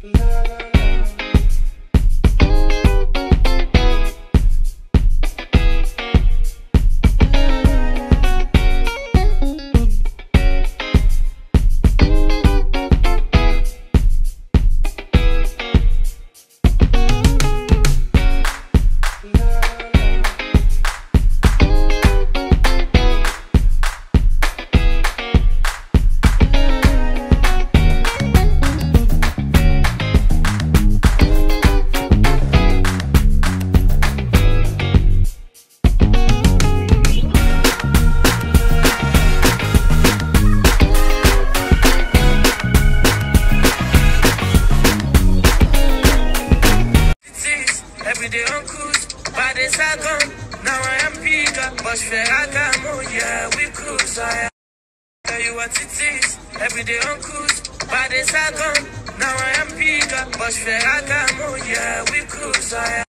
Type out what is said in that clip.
Everyday on cruise, bodies are gone. Now I am bigger, but Ferragamo, yeah, we cruise. I tell you what it is. Everyday on cruise, bodies are gone. Now I am bigger, but Ferragamo, yeah, we cruise.